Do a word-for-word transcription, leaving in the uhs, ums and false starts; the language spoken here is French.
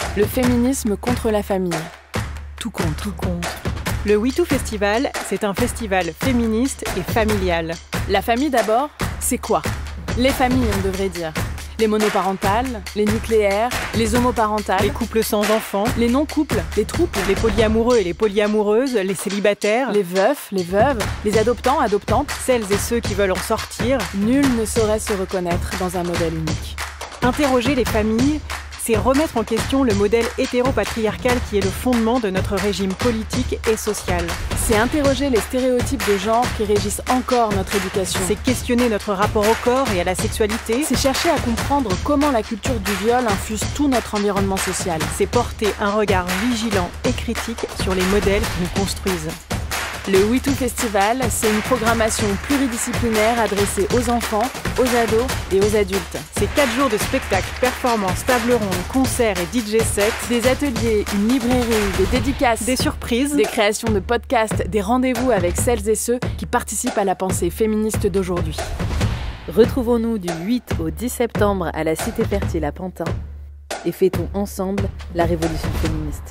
Le féminisme contre la famille. Tout compte. Tout compte. Le WeToo Festival, c'est un festival féministe et familial. La famille d'abord, c'est quoi? Les familles, on devrait dire. Les monoparentales, les nucléaires, les homoparentales, Les couples sans enfants, les non-couples, les trouples, les polyamoureux et les polyamoureuses, les célibataires, les veufs, les veuves, les adoptants, adoptantes. celles et ceux qui veulent en sortir. Nul ne saurait se reconnaître dans un modèle unique. Interroger les familles, c'est remettre en question le modèle hétéropatriarcal qui est le fondement de notre régime politique et social. C'est interroger les stéréotypes de genre qui régissent encore notre éducation. C'est questionner notre rapport au corps et à la sexualité. C'est chercher à comprendre comment la culture du viol infuse tout notre environnement social. C'est porter un regard vigilant et critique sur les modèles qui nous construisent. Le WeToo Festival, c'est une programmation pluridisciplinaire adressée aux enfants, aux ados et aux adultes. C'est quatre jours de spectacles, performances, tables rondes, concerts et D J sets, Des ateliers, une librairie, des dédicaces, des surprises, des créations de podcasts, des rendez-vous avec celles et ceux qui participent à la pensée féministe d'aujourd'hui. Retrouvons-nous du huit au dix septembre à la Cité Fertile à Pantin et fêtons ensemble la révolution féministe.